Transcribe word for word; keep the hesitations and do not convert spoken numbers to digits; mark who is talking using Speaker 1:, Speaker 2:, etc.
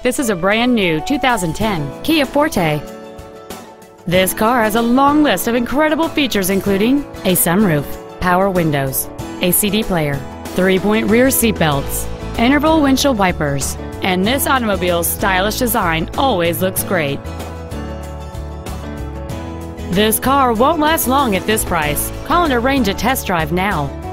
Speaker 1: This is a brand new two thousand ten Kia Forte. This car has a long list of incredible features including a sunroof, power windows, a C D player, three-point rear seat belts, interval windshield wipers, and this automobile's stylish design always looks great. This car won't last long at this price. Call and arrange a test drive now.